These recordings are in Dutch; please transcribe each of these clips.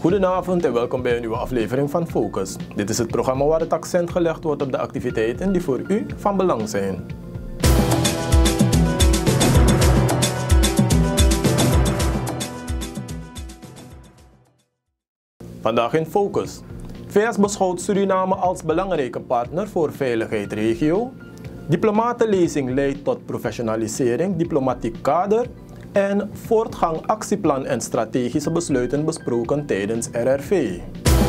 Goedenavond en welkom bij een nieuwe aflevering van Focus. Dit is het programma waar het accent gelegd wordt op de activiteiten die voor u van belang zijn. Vandaag in Focus. VS beschouwt Suriname als belangrijke partner voor veiligheid regio. Diplomatenlezing leidt tot professionalisering, diplomatiek kader. En voortgang, actieplan en strategische besluiten besproken tijdens RRV.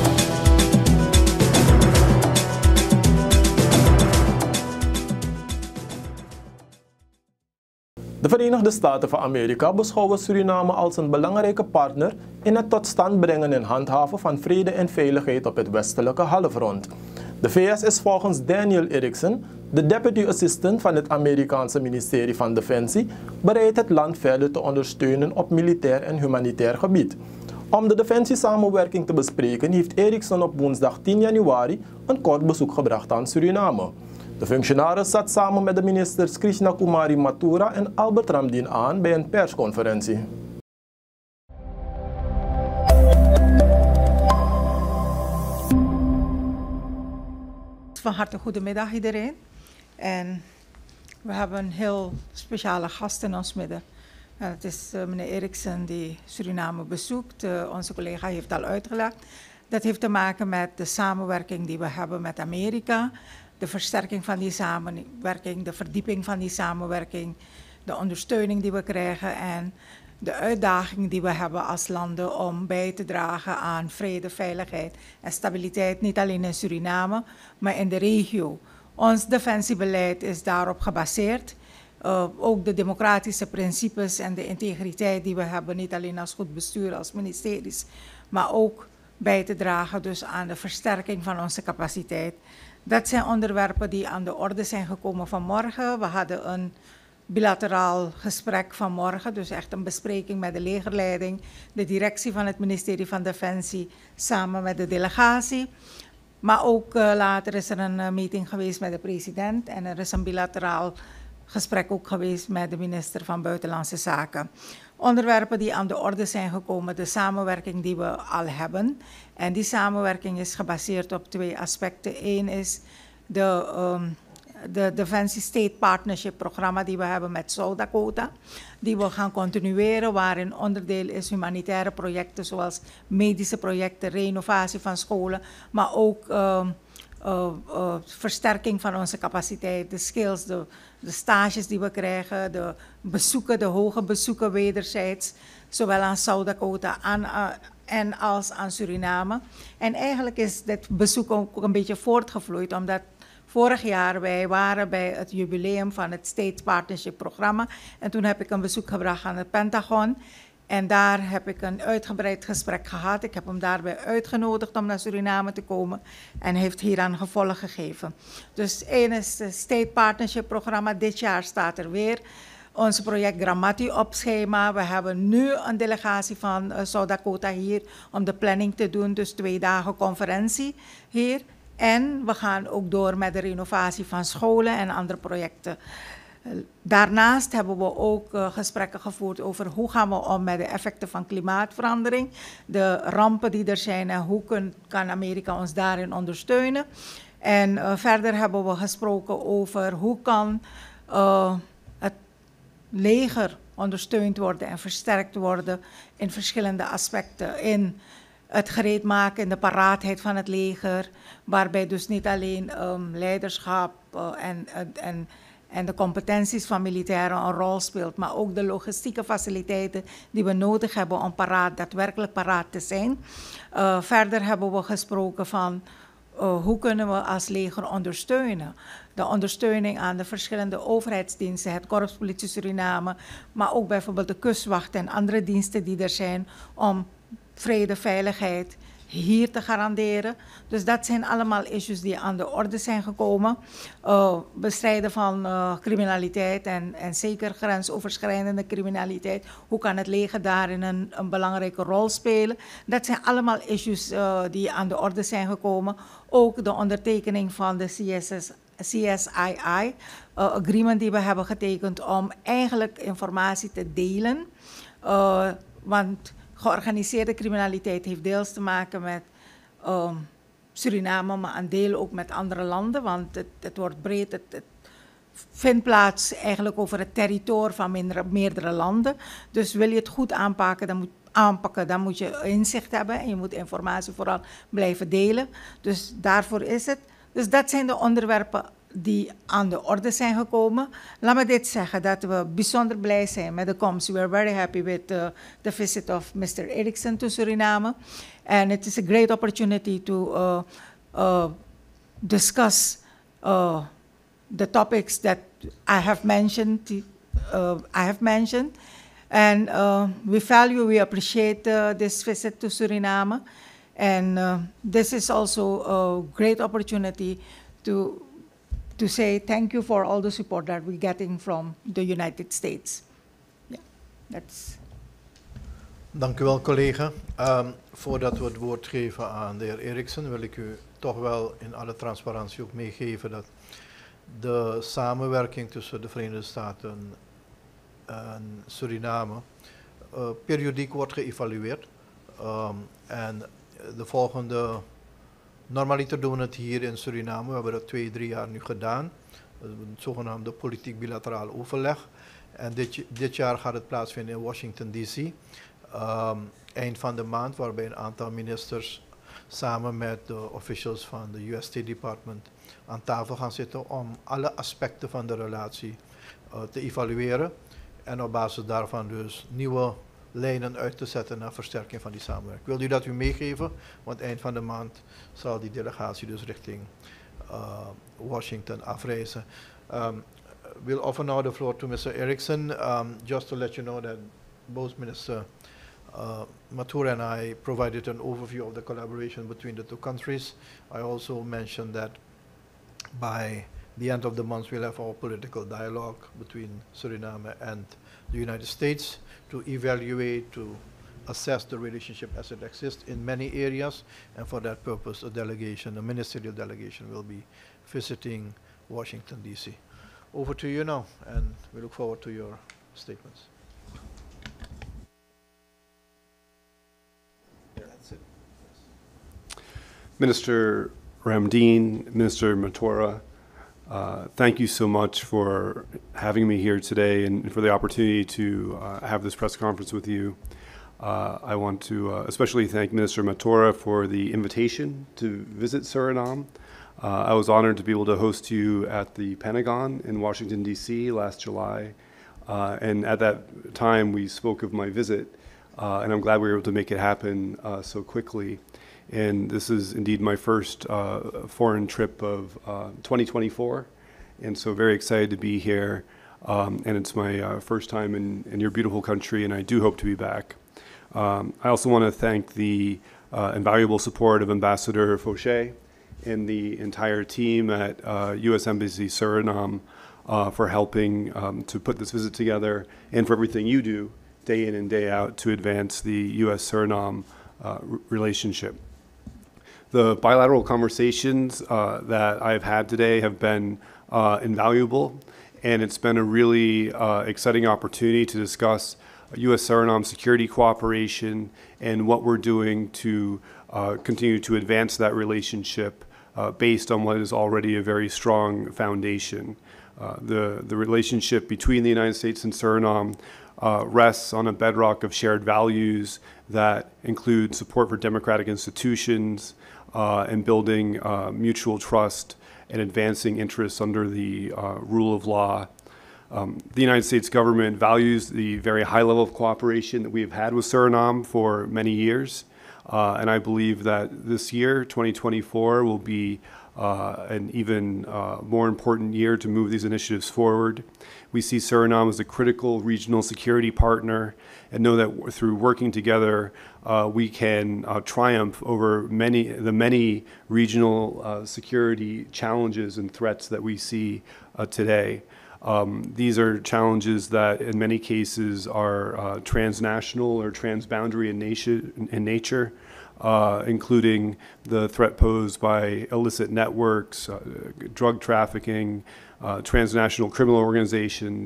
De Verenigde Staten van Amerika beschouwen Suriname als een belangrijke partner in het tot stand brengen en handhaven van vrede en veiligheid op het westelijke halfrond. De VS is volgens Daniel Erickson, de Deputy Assistant van het Amerikaanse ministerie van Defensie, bereid het land verder te ondersteunen op militair en humanitair gebied. Om de defensiesamenwerking te bespreken heeft Erickson op woensdag 10 januari een kort bezoek gebracht aan Suriname. De functionaris zat samen met de ministers Krishna Kumari Mathura en Albert Ramdien aan bij een persconferentie. Van harte goedemiddag iedereen. En we hebben een heel speciale gast in ons midden. En het is meneer Erickson die Suriname bezoekt. Onze collega heeft al uitgelegd. Dat heeft te maken met de samenwerking die we hebben met Amerika. De versterking van die samenwerking, de verdieping van die samenwerking. De ondersteuning die we krijgen en de uitdaging die we hebben als landen om bij te dragen aan vrede, veiligheid en stabiliteit. Niet alleen in Suriname, maar in de regio. Ons defensiebeleid is daarop gebaseerd. Ook de democratische principes en de integriteit die we hebben, niet alleen als goed bestuur, als ministeries, maar ook bij te dragen dus aan de versterking van onze capaciteit. Dat zijn onderwerpen die aan de orde zijn gekomen vanmorgen. We hadden een bilateraal gesprek vanmorgen, dus echt een bespreking met de legerleiding, de directie van het ministerie van Defensie, samen met de delegatie. Maar ook later is er een meeting geweest met de president en er is een bilateraal gesprek ook geweest met de minister van Buitenlandse Zaken. Onderwerpen die aan de orde zijn gekomen, de samenwerking die we al hebben. En die samenwerking is gebaseerd op twee aspecten. Eén is de Defensie State Partnership programma die we hebben met South Dakota. Die we gaan continueren, waarin onderdeel is humanitaire projecten zoals medische projecten, renovatie van scholen, maar ook versterking van onze capaciteit, de skills, de stages die we krijgen, de bezoeken, de hoge bezoeken wederzijds, zowel aan South Dakota en als aan Suriname. En eigenlijk is dit bezoek ook een beetje voortgevloeid, omdat vorig jaar wij waren bij het jubileum van het State Partnership programma. En toen heb ik een bezoek gebracht aan het Pentagon. En daar heb ik een uitgebreid gesprek gehad. Ik heb hem daarbij uitgenodigd om naar Suriname te komen en heeft hieraan gevolg gegeven. Dus één is het State Partnership programma. Dit jaar staat er weer ons project Gramati op schema. We hebben nu een delegatie van South Dakota hier om de planning te doen. Dus 2 dagen conferentie hier. En we gaan ook door met de renovatie van scholen en andere projecten. Daarnaast hebben we ook gesprekken gevoerd over hoe gaan we om met de effecten van klimaatverandering, de rampen die er zijn en hoe kan Amerika ons daarin ondersteunen. En verder hebben we gesproken over hoe kan het leger ondersteund worden en versterkt worden in verschillende aspecten. In het gereedmaken en de paraatheid van het leger, waarbij dus niet alleen leiderschap en de competenties van militairen een rol speelt, maar ook de logistieke faciliteiten die we nodig hebben om daadwerkelijk paraat te zijn. Verder hebben we gesproken van hoe kunnen we als leger ondersteunen. De ondersteuning aan de verschillende overheidsdiensten, het Korps Politie Suriname, maar ook bijvoorbeeld de kustwacht en andere diensten die er zijn om vrede, veiligheid hier te garanderen. Dus dat zijn allemaal issues die aan de orde zijn gekomen. Bestrijden van criminaliteit en zeker grensoverschrijdende criminaliteit. Hoe kan het leger daarin een belangrijke rol spelen? Dat zijn allemaal issues die aan de orde zijn gekomen. Ook de ondertekening van de CSII agreement die we hebben getekend om eigenlijk informatie te delen. Want georganiseerde criminaliteit heeft deels te maken met Suriname, maar een deel ook met andere landen, want het wordt breed, het vindt plaats eigenlijk over het territorium van meerdere landen. Dus wil je het goed aanpakken, dan moet je inzicht hebben en je moet informatie vooral blijven delen. Dus daarvoor is het. Dus dat zijn de onderwerpen die aan de orde zijn gekomen. Laat me dit zeggen, dat we bijzonder blij zijn met de komst. We are very happy with the visit of Mr. Erickson to Suriname. And it is a great opportunity to discuss the topics that I have mentioned. And we appreciate this visit to Suriname. And this is also a great opportunity to say thank you for all the support that we're getting from the United States. Yeah, that's. Dank u wel, collega. Voordat we het woord geven aan de heer Erickson, wil ik u toch wel in alle transparantie ook meegeven dat de samenwerking tussen de Verenigde Staten en Suriname periodiek wordt geëvalueerd. En de volgende, normaliter doen we het hier in Suriname, we hebben dat 2-3 jaar nu gedaan. Het zogenaamde politiek bilateraal overleg. En dit jaar gaat het plaatsvinden in Washington D.C. Eind van de maand, waarbij een aantal ministers samen met de officials van de US State Department aan tafel gaan zitten om alle aspecten van de relatie te evalueren. En op basis daarvan dus nieuwe lijnen uit te zetten naar versterking van die samenwerking. Wil u dat u meegeven? Want eind van de maand zal die delegatie dus richting Washington afreizen. We'll offer now the floor to Mr. Erickson, just to let you know that both Minister Mathura and I provided an overview of the collaboration between the two countries. I also mentioned that by the end of the month we'll have our political dialogue between Suriname and the United States to evaluate, to assess the relationship as it exists in many areas, and for that purpose a ministerial delegation will be visiting Washington D.C. Over to you now, and we look forward to your statements. That's it. Minister Ramdeen, Minister Mathura, thank you so much for having me here today and for the opportunity to have this press conference with you. I want to especially thank Minister Mathura for the invitation to visit Suriname. I was honored to be able to host you at the Pentagon in Washington, D.C. last July. And at that time, we spoke of my visit, and I'm glad we were able to make it happen so quickly. And this is indeed my first foreign trip of 2024, and so very excited to be here. And it's my first time in your beautiful country, and I do hope to be back. I also want to thank the invaluable support of Ambassador Fauché and the entire team at U.S. Embassy Suriname for helping to put this visit together, and for everything you do day in and day out to advance the U.S.-Suriname relationship. The bilateral conversations that I've had today have been invaluable, and it's been a really exciting opportunity to discuss U.S.-Suriname security cooperation and what we're doing to continue to advance that relationship based on what is already a very strong foundation. The relationship between the United States and Suriname rests on a bedrock of shared values that include support for democratic institutions and building mutual trust and advancing interests under the rule of law. The United States government values the very high level of cooperation that we have had with Suriname for many years. And I believe that this year, 2024, will be an even more important year to move these initiatives forward. We see Suriname as a critical regional security partner and know that through working together, we can triumph over the many regional security challenges and threats that we see today. These are challenges that in many cases are transnational or transboundary in nature, including the threat posed by illicit networks, drug trafficking, transnational criminal organizations,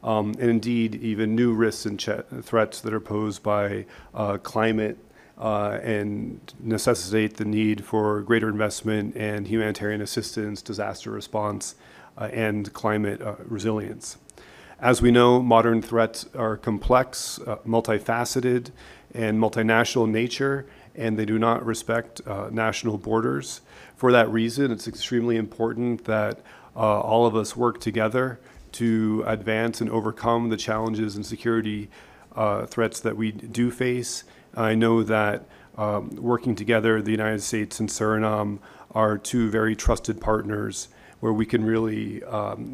and indeed even new risks and threats that are posed by climate and necessitate the need for greater investment in humanitarian assistance, disaster response, and climate resilience. As we know, modern threats are complex, multifaceted, and multinational in nature, and they do not respect national borders. For that reason, it's extremely important that all of us work together to advance and overcome the challenges and security threats that we do face. I know that working together, the United States and Suriname are two very trusted partners where we can really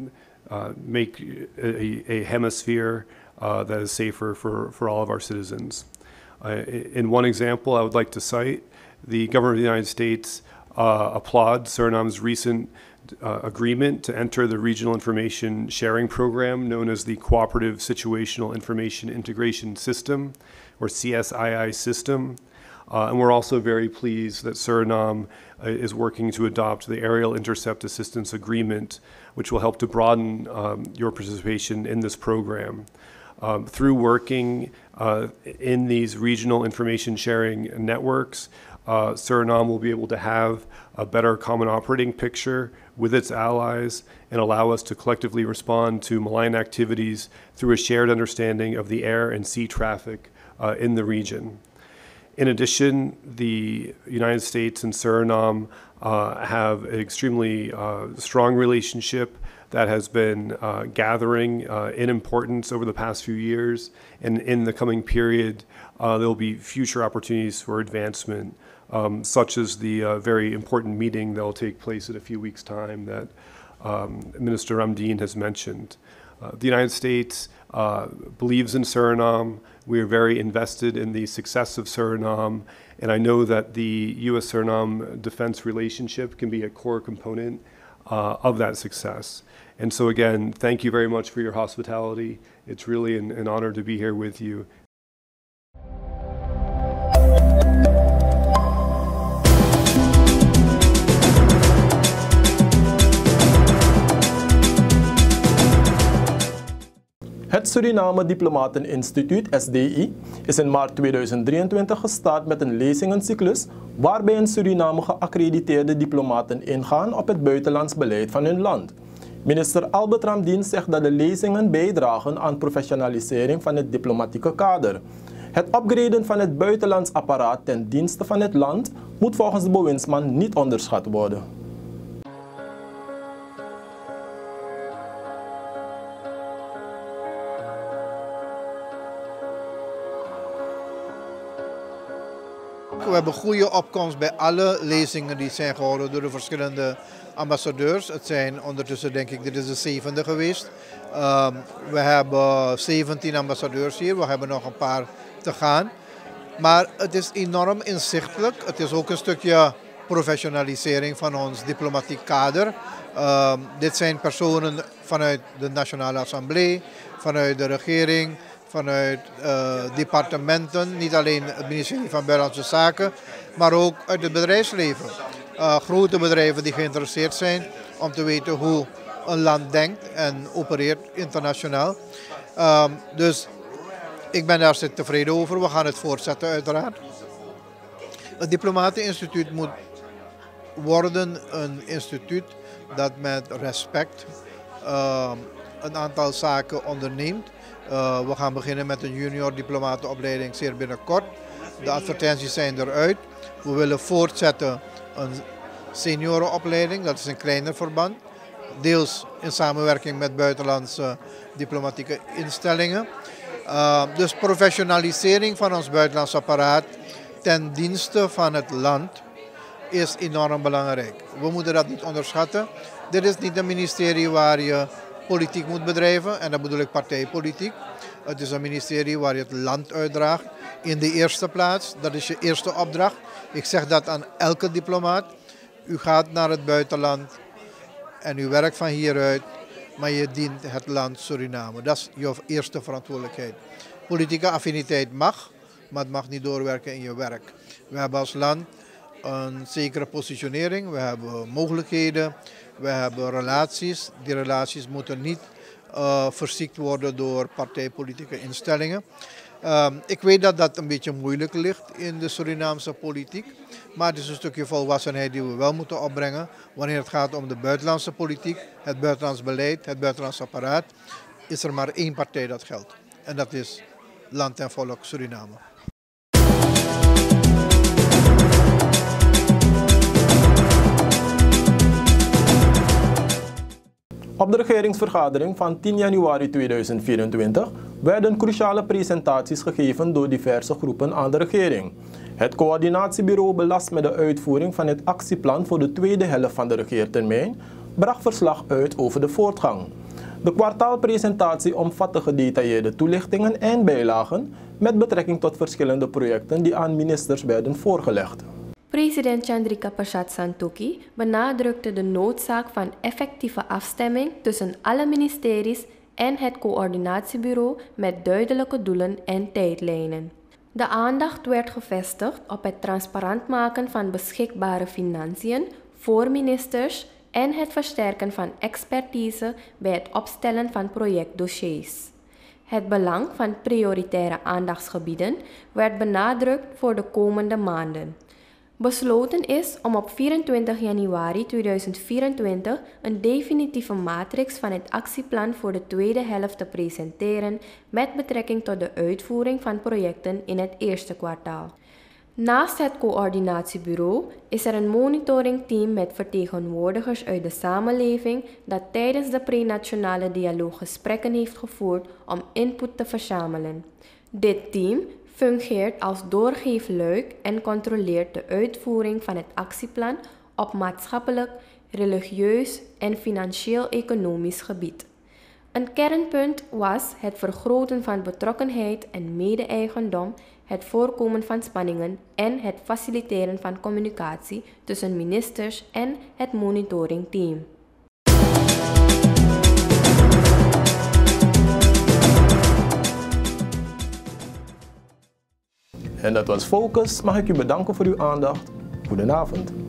make a hemisphere that is safer for all of our citizens. In one example I would like to cite, the government of the United States applauds Suriname's recent agreement to enter the Regional Information Sharing Program known as the Cooperative Situational Information Integration System, or CSII system. And we're also very pleased that Suriname is working to adopt the Aerial Intercept Assistance Agreement, which will help to broaden your participation in this program. Through working in these regional information sharing networks, Suriname will be able to have a better common operating picture with its allies and allow us to collectively respond to malign activities through a shared understanding of the air and sea traffic in the region. In addition, the United States and Suriname have an extremely strong relationship that has been gathering in importance over the past few years. And in the coming period, there will be future opportunities for advancement, such as the very important meeting that will take place in a few weeks' time that Minister Ramdeen has mentioned. The United States believes in Suriname. We are very invested in the success of Suriname, and I know that the U.S.-Suriname defense relationship can be a core component of that success. And so again, thank you very much for your hospitality. It's really an honor to be here with you. Het Suriname Diplomateninstituut, SDI, is in maart 2023 gestart met een lezingencyclus waarbij in Suriname geaccrediteerde diplomaten ingaan op het buitenlands beleid van hun land. Minister Albert Ramdeen zegt dat de lezingen bijdragen aan professionalisering van het diplomatieke kader. Het upgraden van het buitenlands apparaat ten dienste van het land moet volgens de bewindsman niet onderschat worden. We hebben goede opkomst bij alle lezingen die zijn gehouden door de verschillende ambassadeurs. Het zijn ondertussen, denk ik, dit is de 7e geweest. We hebben 17 ambassadeurs hier, we hebben nog een paar te gaan. Maar het is enorm inzichtelijk. Het is ook een stukje professionalisering van ons diplomatiek kader. Dit zijn personen vanuit de Nationale Assemblée, vanuit de regering, vanuit departementen, niet alleen het ministerie van Buitenlandse Zaken, maar ook uit het bedrijfsleven. Grote bedrijven die geïnteresseerd zijn om te weten hoe een land denkt en opereert internationaal. Dus ik ben daar zeer tevreden over. We gaan het voortzetten uiteraard. Het Diplomateninstituut moet worden een instituut dat met respect een aantal zaken onderneemt. We gaan beginnen met een junior diplomatenopleiding zeer binnenkort. De advertenties zijn eruit. We willen voortzetten een seniorenopleiding, dat is een kleiner verband. Deels in samenwerking met buitenlandse diplomatieke instellingen. Dus professionalisering van ons buitenlands apparaat ten dienste van het land is enorm belangrijk. We moeten dat niet onderschatten. Dit is niet een ministerie waar je politiek moet bedrijven, en dat bedoel ik partijpolitiek. Het is een ministerie waar je het land uitdraagt in de eerste plaats. Dat is je eerste opdracht. Ik zeg dat aan elke diplomaat. U gaat naar het buitenland en u werkt van hieruit, maar je dient het land Suriname. Dat is je eerste verantwoordelijkheid. Politieke affiniteit mag, maar het mag niet doorwerken in je werk. We hebben als land een zekere positionering, we hebben mogelijkheden, we hebben relaties. Die relaties moeten niet verziekt worden door partijpolitieke instellingen. Ik weet dat dat een beetje moeilijk ligt in de Surinaamse politiek. Maar het is een stukje volwassenheid die we wel moeten opbrengen. Wanneer het gaat om de buitenlandse politiek, het buitenlands beleid, het buitenlands apparaat, is er maar één partij dat geldt. En dat is Land en Volk Suriname. Op de regeringsvergadering van 10 januari 2024 werden cruciale presentaties gegeven door diverse groepen aan de regering. Het coördinatiebureau belast met de uitvoering van het actieplan voor de tweede helft van de regeertermijn bracht verslag uit over de voortgang. De kwartaalpresentatie omvatte gedetailleerde toelichtingen en bijlagen met betrekking tot verschillende projecten die aan ministers werden voorgelegd. President Chandrika Prasad Santokhi benadrukte de noodzaak van effectieve afstemming tussen alle ministeries en het coördinatiebureau met duidelijke doelen en tijdlijnen. De aandacht werd gevestigd op het transparant maken van beschikbare financiën voor ministers en het versterken van expertise bij het opstellen van projectdossiers. Het belang van prioritaire aandachtsgebieden werd benadrukt voor de komende maanden. Besloten is om op 24 januari 2024 een definitieve matrix van het actieplan voor de tweede helft te presenteren met betrekking tot de uitvoering van projecten in het eerste kwartaal. Naast het coördinatiebureau is er een monitoringteam met vertegenwoordigers uit de samenleving dat tijdens de prenationale dialoog gesprekken heeft gevoerd om input te verzamelen. Dit team fungeert als doorgeefluik en controleert de uitvoering van het actieplan op maatschappelijk, religieus en financieel-economisch gebied. Een kernpunt was het vergroten van betrokkenheid en mede-eigendom, het voorkomen van spanningen en het faciliteren van communicatie tussen ministers en het monitoringteam. En dat was Focus. Mag ik u bedanken voor uw aandacht. Goedenavond.